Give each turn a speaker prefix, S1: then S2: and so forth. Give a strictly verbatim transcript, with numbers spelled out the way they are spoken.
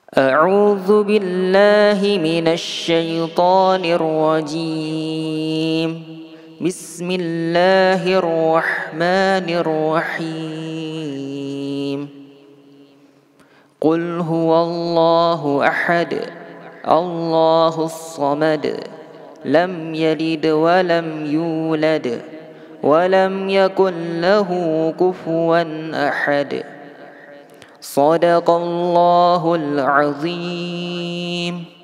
S1: أعوذ بالله من الشيطان الرجيم. بسم الله الرحمن الرحيم. قل هو الله أحد الله الصمد لم يلد ولم يولد ولم يكن له كفوا أحد. صدق الله العظيم.